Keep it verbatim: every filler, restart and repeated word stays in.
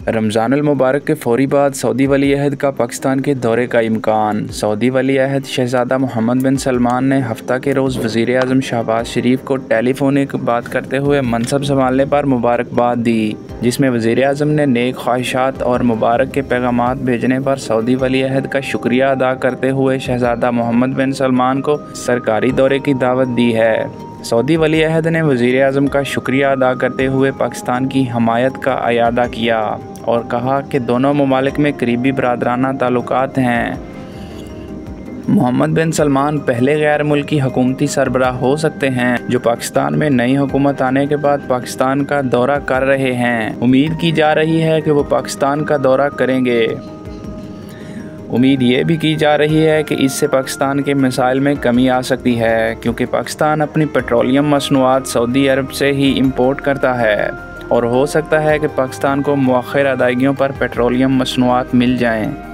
रमज़ानुल मुबारक के फौरी बाद सऊदी वली अहद का पाकिस्तान के दौरे का इम्कान। सऊदी वली अहद शहज़ादा मोहम्मद बिन सलमान ने हफ्ता के रोज़ वज़ीर आज़म शहबाज शरीफ को टेलीफोनिक बात करते हुए मनसब संभालने पर मुबारकबाद दी, जिसमें वज़ीर आज़म ने नेक ख्वाहिशात और मुबारक के पैगामात भेजने पर सऊदी वली अहद का शुक्रिया अदा करते हुए शहज़ादा मोहम्मद बिन सलमान को सरकारी दौरे की दावत दी है। सऊदी वली अहद ने वज़ीर आज़म का शुक्रिया अदा करते हुए पाकिस्तान की हमायत का अयादा किया और कहा कि दोनों ममालिक में करीबी बरादराना ताल्लुकात हैं। मोहम्मद बिन सलमान पहले गैर मुल्की हुकूमती सरबराह हो सकते हैं जो पाकिस्तान में नई हुकूमत आने के बाद पाकिस्तान का दौरा कर रहे हैं। उम्मीद की जा रही है कि वो पाकिस्तान का दौरा करेंगे। उम्मीद ये भी की जा रही है कि इससे पाकिस्तान के मसाइल में कमी आ सकती है, क्योंकि पाकिस्तान अपनी पेट्रोलियम मसनूआत सऊदी अरब से ही इंपोर्ट करता है और हो सकता है कि पाकिस्तान को मुअख्खर अदायगियों पर पेट्रोलियम मसनूआत मिल जाएं।